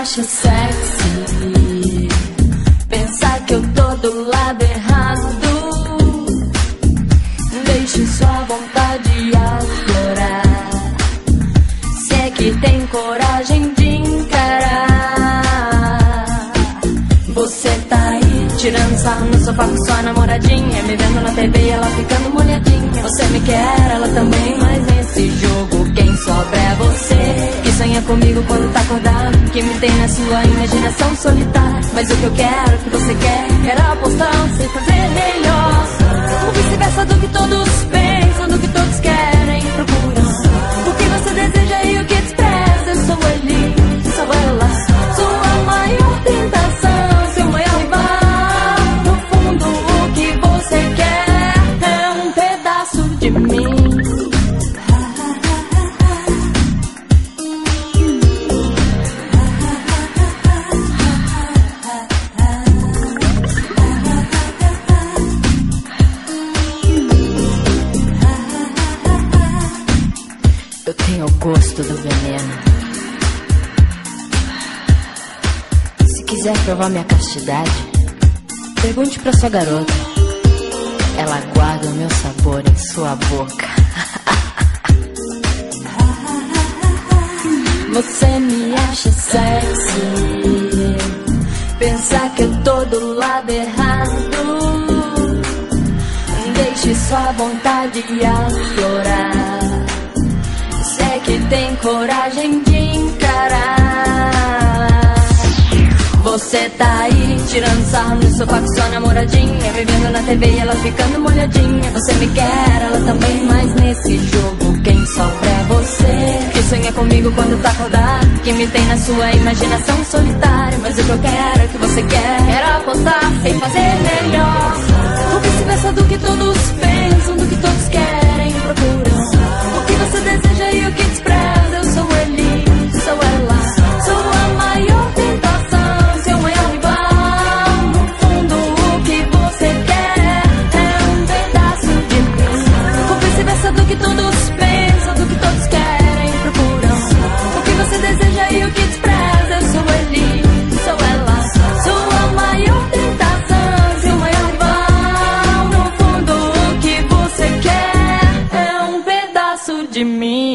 acha sexy pensar que eu tô do lado errado. Deixe sua vontade aflorar, se é que tem coragem de encarar. Você tá aí tirando sarro no sofá com sua namoradinha, me vendo na TV e ela ficando molhadinha. Você me quer, ela também, mas nesse jogo quem sobra é você, que sonha comigo quando tá acordado, que me tem na sua imaginação solitária. Mas o que eu quero, o que você quer, quero apostar, sei fazer melhor. O vice-versa do que todos pensam, do que todos querem, procuram. O que você deseja e o que despreza, eu sou ele, sou ela, sua maior tentação, seu maior rival. No fundo o que você quer é um pedaço de mim. Eu tenho o gosto do veneno. Se quiser provar minha castidade, pergunte pra sua garota. Ela guarda o meu sabor em sua boca. Você me acha sexy pensar que eu tô do lado errado. Deixe sua vontade aflorar, se é que tem coragem de encarar. Você tá aí tirando sarro no sofá com sua namoradinha, me vendo na TV e ela ficando molhadinha. Você me quer, ela também, mas nesse jogo quem sofre é você, que sonha comigo quando tá acordado, que me tem na sua imaginação solitária. Mas o que eu quero, o que você quer, quero apostar, sei fazer melhor. O vice-versa do que todos pensam, do que todos querem, procuram. O que você deseja e o que despreza, eu sou ele, sou ela, sua maior tentação, seu maior rival. No fundo o que você quer é um pedaço de mim. O vice-versa do que todos pensam, do que todos querem, procuram. O que você deseja e o que despreza, eu sou ele, sou ela, sua maior tentação, seu maior rival. No fundo o que você quer é um pedaço de mim.